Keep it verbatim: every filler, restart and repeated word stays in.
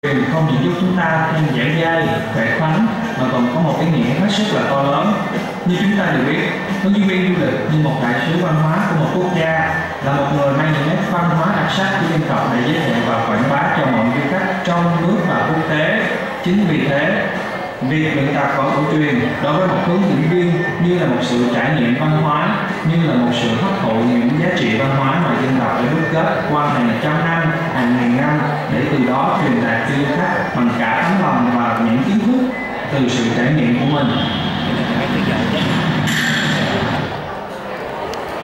không chỉ giúp chúng ta thêm dẻo dai, khỏe khoắn mà còn có một ý nghĩa hết sức là to lớn. Như chúng ta đều biết, hướng dẫn viên du lịch như một đại sứ văn hóa của một quốc gia, là một người mang những nét văn hóa đặc sắc của dân tộc để giới thiệu và quảng bá cho mọi du khách trong nước và quốc tế. Chính vì thế, việc luyện tập võ cổ truyền đối với một hướng dẫn viên như là một sự trải nghiệm văn hóa, như là một sự hấp thụ những giá trị văn hóa mà dân tộc đã đúc kết qua hàng trăm năm, hàng ngàn năm, để từ đó truyền đạt cho du khách bằng cả tấm lòng và những kiến thức từ sự trải nghiệm của mình.